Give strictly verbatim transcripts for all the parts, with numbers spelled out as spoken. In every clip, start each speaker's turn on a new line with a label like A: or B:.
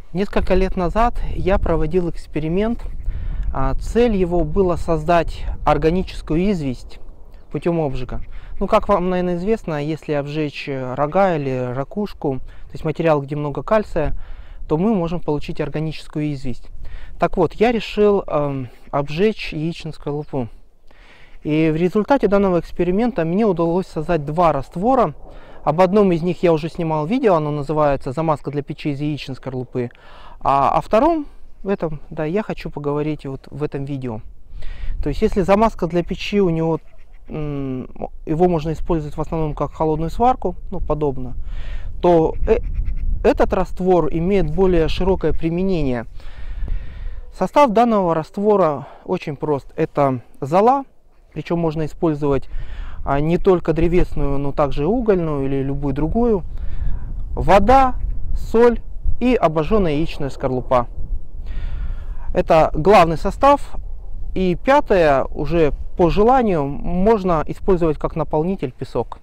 A: Несколько лет назад я проводил эксперимент. Цель его была создать органическую известь путем обжига. Ну, как вам, наверное, известно, если обжечь рога или ракушку, то есть материал, где много кальция, то мы можем получить органическую известь. Так вот, я решил э, обжечь яичную скорлупу. И в результате данного эксперимента мне удалось создать два раствора. Об одном из них я уже снимал видео, оно называется «Замазка для печи из яичной скорлупы». А о втором, в этом, да, я хочу поговорить вот в этом видео. То есть, если замазка для печи, у него, его можно использовать в основном как холодную сварку, ну, подобно, то э, этот раствор имеет более широкое применение. Состав данного раствора очень прост. Это зола, причем можно использовать не только древесную, но также угольную или любую другую, вода, соль и обожженная яичная скорлупа. Это главный состав. И пятое, уже по желанию, можно использовать как наполнитель песок.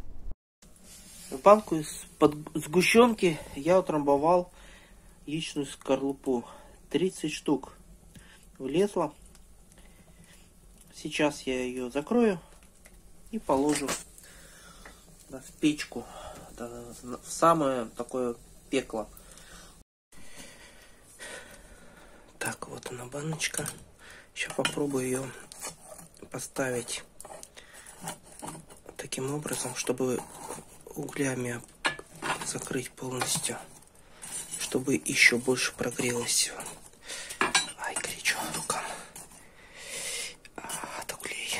A: В банку из-под сгущенки я утрамбовал яичную скорлупу. тридцать штук влезло. Сейчас я ее закрою и положу, да, в печку, да, в самое такое пекло. Так, вот она баночка. Сейчас попробую ее поставить таким образом, чтобы углями закрыть полностью, чтобы еще больше прогрелось. Ай, горячо рукам. От углей.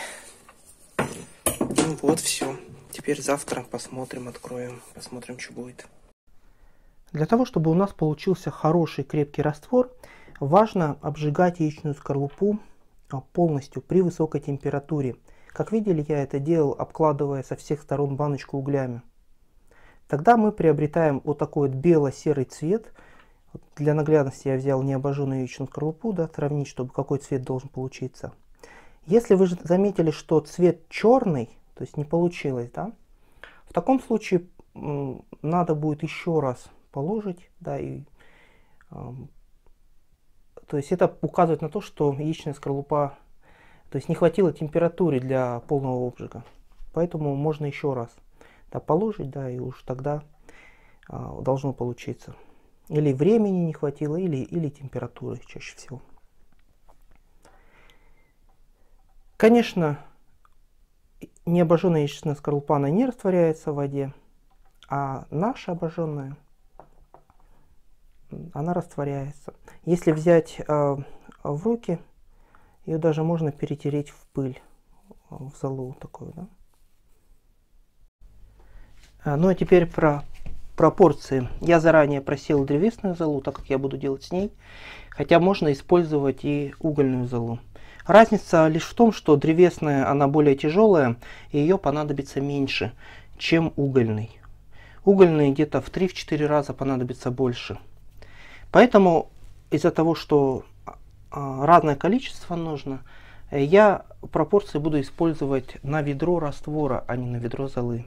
A: Ну вот, все. Теперь завтра посмотрим, откроем, посмотрим, что будет. Для того, чтобы у нас получился хороший крепкий раствор, важно обжигать яичную скорлупу полностью при высокой температуре. Как видели, я это делал, обкладывая со всех сторон баночку углями. Тогда мы приобретаем вот такой вот бело-серый цвет. Для наглядности я взял необожженную яичную скорлупу, да, сравнить, чтобы какой цвет должен получиться. Если вы заметили, что цвет черный, то есть не получилось, да, в таком случае надо будет еще раз положить, да, и э, то есть это указывает на то, что яичная скорлупа, то есть не хватило температуры для полного обжига. Поэтому можно еще раз, да, положить, да, и уж тогда э, должно получиться. Или времени не хватило, или, или температуры чаще всего. Конечно, необожженная яичная скорлупа, она не растворяется в воде, а наша обожженная, она растворяется. Если взять э, в руки, ее даже можно перетереть в пыль, в золу такую, да? А, ну а теперь про пропорции. Я заранее просеял древесную золу, так как я буду делать с ней, хотя можно использовать и угольную золу. Разница лишь в том, что древесная, она более тяжелая, и ее понадобится меньше, чем угольный. Угольный где-то в три-четыре раза понадобится больше. Поэтому из-за того, что разное количество нужно, я пропорции буду использовать на ведро раствора, а не на ведро золы.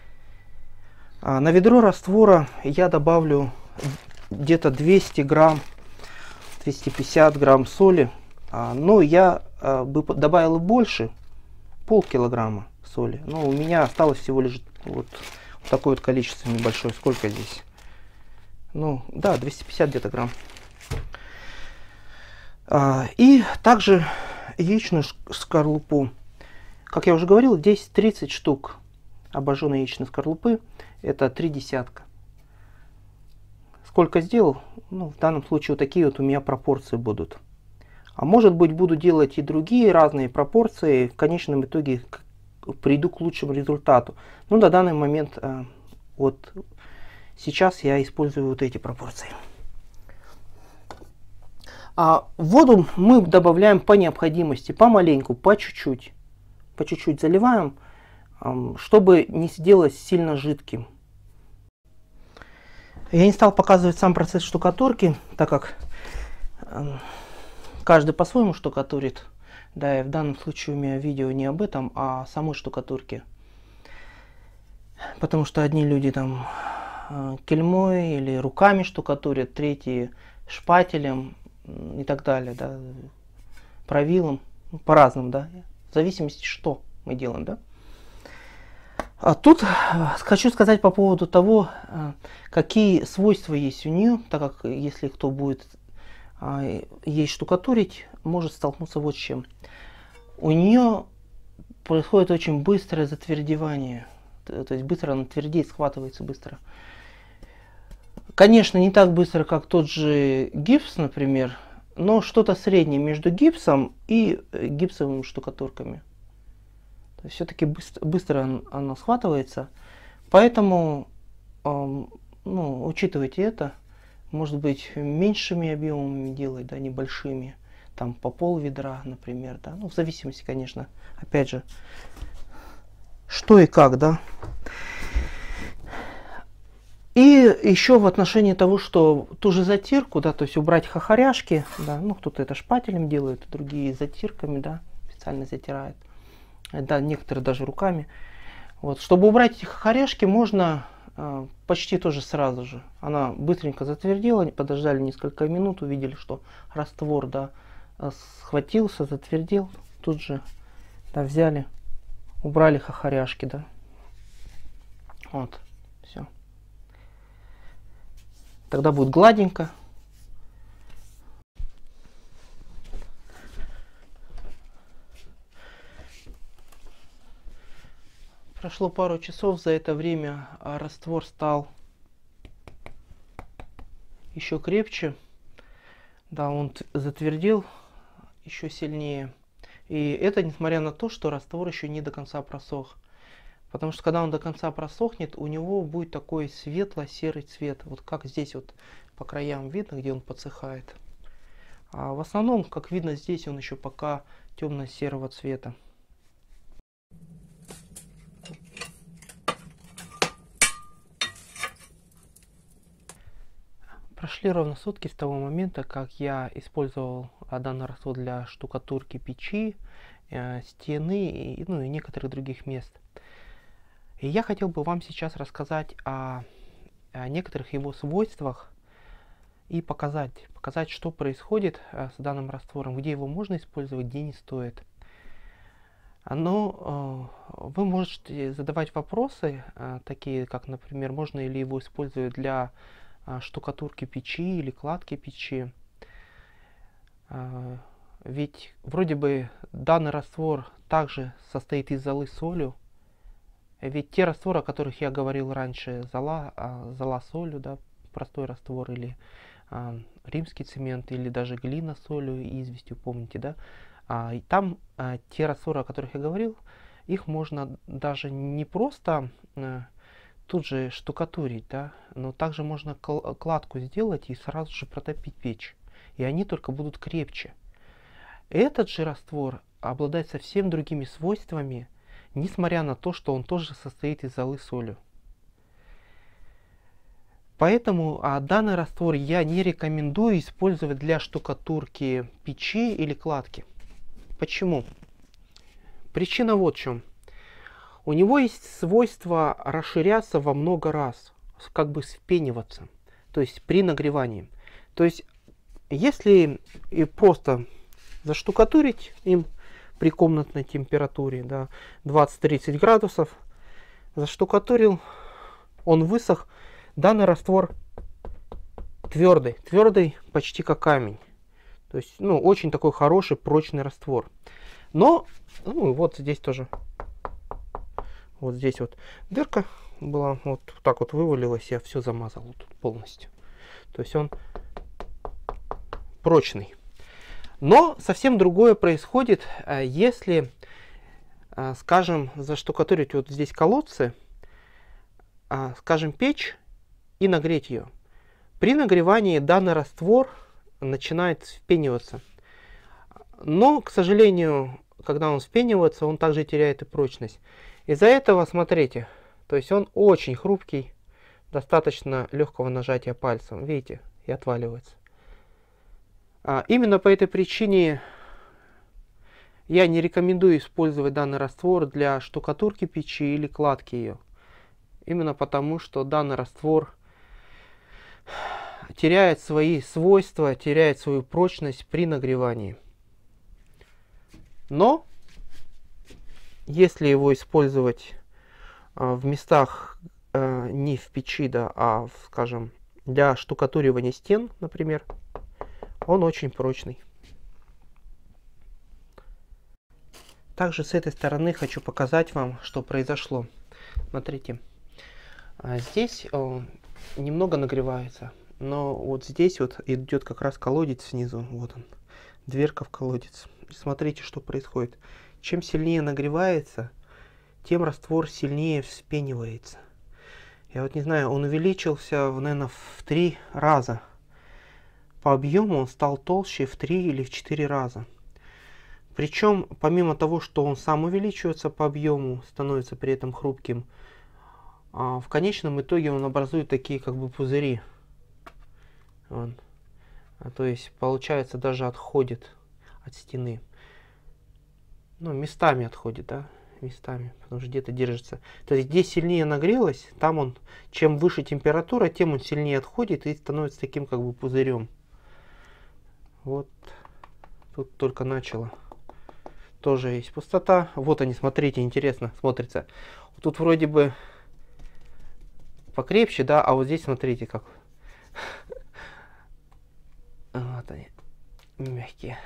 A: На ведро раствора я добавлю где-то двести грамм, двести пятьдесят грамм соли. Но я бы добавил больше, полкилограмма соли. Но у меня осталось всего лишь вот такое вот количество небольшое. Сколько здесь? Ну, да, двести пятьдесят где-то грамм. И также яичную скорлупу. Как я уже говорил, здесь тридцать штук обожженной яичной скорлупы. Это три десятка. Сколько сделал? Ну, в данном случае вот такие вот у меня пропорции будут. А может быть, буду делать и другие разные пропорции. В конечном итоге приду к лучшему результату. Но на данный момент, вот сейчас я использую вот эти пропорции. А воду мы добавляем по необходимости, помаленьку, по чуть-чуть. По чуть-чуть заливаем, чтобы не сделать сильно жидким. Я не стал показывать сам процесс штукатурки, так как каждый по-своему штукатурит. Да, и в данном случае у меня видео не об этом, а о самой штукатурке. Потому что одни люди там кельмой или руками штукатурят, третьи шпателем и так далее, да, правилом, ну, по-разному, да, в зависимости, что мы делаем, да. А тут хочу сказать по поводу того, какие свойства есть у нее, так как если кто будет ей штукатурить, может столкнуться вот с чем. У нее происходит очень быстрое затвердевание, то есть быстро она твердеет, схватывается быстро. Конечно, не так быстро, как тот же гипс, например, но что-то среднее между гипсом и гипсовыми штукатурками. То есть все-таки быстро, быстро она схватывается, поэтому, э, ну, учитывайте это, может быть, меньшими объемами делать, да, небольшими, там по пол ведра, например, да, ну, в зависимости, конечно, опять же, что и как, да. И еще в отношении того, что ту же затирку, да, то есть убрать хохоряшки, да, ну, кто-то это шпателем делает, другие затирками, да, специально затирают. Да, некоторые даже руками. Вот. Чтобы убрать эти хохоряшки, можно э, почти тоже сразу же. Она быстренько затвердела, подождали несколько минут, увидели, что раствор, да, схватился, затвердел. Тут же, да, взяли, убрали хохоряшки, да. Вот, все. Тогда будет гладенько. Прошло пару часов, за это время раствор стал еще крепче. Да, он затвердел еще сильнее. И это несмотря на то, что раствор еще не до конца просох. Потому что когда он до конца просохнет, у него будет такой светло-серый цвет. Вот как здесь вот по краям видно, где он подсыхает. А в основном, как видно, здесь он еще пока темно-серого цвета. Прошли ровно сутки с того момента, как я использовал данный раствор для штукатурки печи, э, стены и, ну, и некоторых других мест. И я хотел бы вам сейчас рассказать о, о некоторых его свойствах и показать, показать, что происходит э, с данным раствором, где его можно использовать, где не стоит. Но э, вы можете задавать вопросы, э, такие как, например, можно ли его использовать для штукатурки печи или кладки печи. Ведь вроде бы данный раствор также состоит из золы с солью. Ведь те растворы, о которых я говорил раньше, зола, зола с солью, да, простой раствор, или а, римский цемент, или даже глина с солью и известью, помните, да? А, и там а, те растворы, о которых я говорил, их можно даже не просто а, тут же штукатурить, да, но также можно кладку сделать и сразу же протопить печь. И они только будут крепче. Этот же раствор обладает совсем другими свойствами, несмотря на то, что он тоже состоит из золы с солью. Поэтому а, данный раствор я не рекомендую использовать для штукатурки печи или кладки. Почему? Причина вот в чем. У него есть свойство расширяться во много раз, как бы вспениваться, то есть при нагревании. То есть если и просто заштукатурить им при комнатной температуре, да, двадцать-тридцать градусов, заштукатурил, он высох, данный раствор твердый, твердый почти как камень. То есть, ну, очень такой хороший, прочный раствор. Но, ну, вот здесь тоже. Вот здесь вот дырка была, вот так вот вывалилась, я все замазал вот тут полностью. То есть он прочный. Но совсем другое происходит, если, скажем, заштукатурить вот здесь колодцы, скажем, печь и нагреть ее. При нагревании данный раствор начинает вспениваться. Но, к сожалению, когда он вспенивается, он также теряет и прочность. Из-за этого, смотрите, то есть он очень хрупкий, достаточно легкого нажатия пальцем, видите, и отваливается. А именно по этой причине я не рекомендую использовать данный раствор для штукатурки печи или кладки ее. Именно потому, что данный раствор теряет свои свойства, теряет свою прочность при нагревании. Но если его использовать а, в местах а, не в печи, да, а, в, скажем, для штукатуривания стен, например, он очень прочный. Также с этой стороны хочу показать вам, что произошло. Смотрите, здесь немного нагревается, но вот здесь вот идет как раз колодец снизу, вот он, дверка в колодец. Смотрите, что происходит. Чем сильнее нагревается, тем раствор сильнее вспенивается. Я вот не знаю, он увеличился, наверное, в три раза. По объему он стал толще в три или в четыре раза. Причем, помимо того, что он сам увеличивается по объему, становится при этом хрупким, в конечном итоге он образует такие как бы пузыри. Вон. То есть, получается, даже отходит от стены. Ну, местами отходит, да, местами, потому что где-то держится. То есть, где сильнее нагрелось, там он, чем выше температура, тем он сильнее отходит и становится таким как бы пузырем. Вот, тут только начало. Тоже есть пустота. Вот они, смотрите, интересно смотрится. Тут вроде бы покрепче, да, а вот здесь смотрите как. Вот они, мягкие.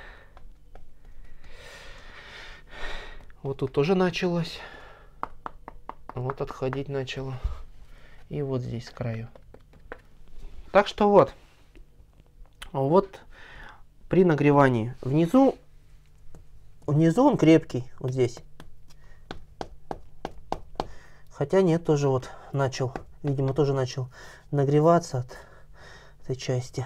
A: Вот тут тоже началось. Вот отходить начало. И вот здесь с краю. Так что вот. Вот при нагревании. Внизу, внизу он крепкий. Вот здесь. Хотя нет, тоже вот начал. Видимо, тоже начал нагреваться от этой части.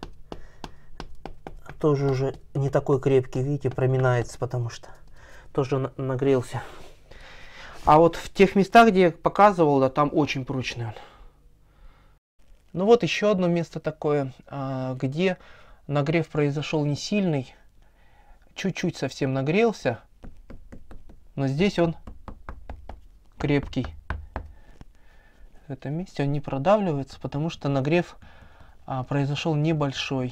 A: Тоже уже не такой крепкий, видите, проминается, потому что тоже нагрелся. А вот в тех местах, где я показывал, да, там очень прочный он. Ну вот еще одно место такое, где нагрев произошел не сильный, чуть-чуть совсем нагрелся, но здесь он крепкий. В этом месте он не продавливается, потому что нагрев произошел небольшой.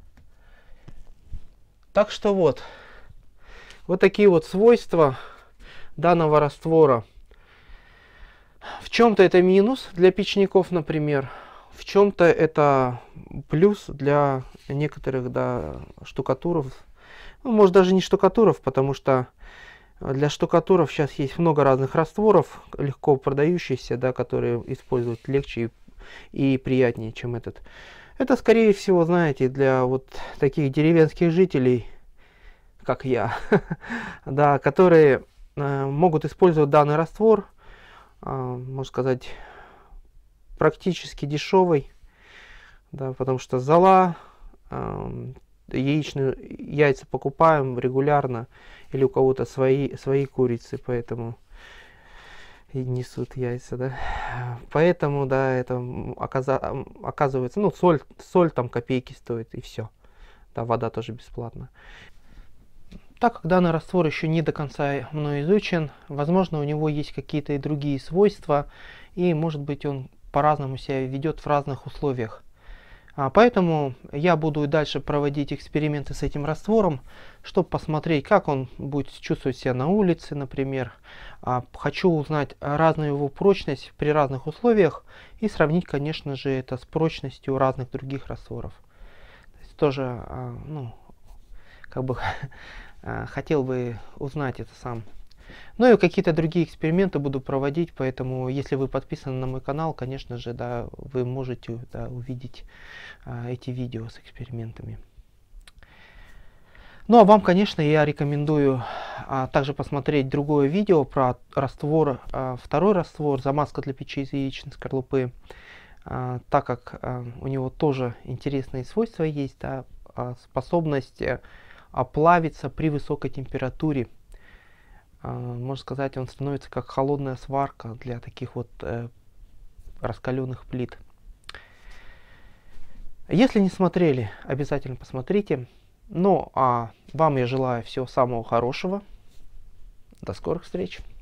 A: Так что вот, вот такие вот свойства данного раствора. В чем-то это минус для печников, например. В чем-то это плюс для некоторых, да, штукатуров. Ну, может, даже не штукатуров, потому что для штукатуров сейчас есть много разных растворов, легко продающихся, да, которые использовать легче и, и приятнее, чем этот. Это, скорее всего, знаете, для вот таких деревенских жителей, как я, да, которые э, могут использовать данный раствор, э, можно сказать, практически дешевый, да, потому что зола, э, яичные яйца покупаем регулярно, или у кого-то свои, свои курицы, поэтому и несут яйца, да. Поэтому, да, это оказа, оказывается, ну, соль, соль там копейки стоит, и все. Да, вода тоже бесплатна. Так как данный раствор еще не до конца мной изучен, возможно, у него есть какие-то и другие свойства, и, может быть, он по-разному себя ведет в разных условиях. А поэтому я буду и дальше проводить эксперименты с этим раствором, чтобы посмотреть, как он будет чувствовать себя на улице, например. А хочу узнать разную его прочность при разных условиях и сравнить, конечно же, это с прочностью разных других растворов. То есть тоже, ну, как бы хотел бы узнать это сам. Ну и какие-то другие эксперименты буду проводить, поэтому если вы подписаны на мой канал, конечно же, да, вы можете, да, увидеть а, эти видео с экспериментами. Ну а вам, конечно, я рекомендую а, также посмотреть другое видео про раствор, а, второй раствор, замазка для печи из яичной скорлупы, а, так как а, у него тоже интересные свойства есть, да, а, способность а, плавиться при высокой температуре. Можно сказать, он становится как холодная сварка для таких вот э, раскаленных плит. Если не смотрели, обязательно посмотрите. Ну а вам я желаю всего самого хорошего. До скорых встреч.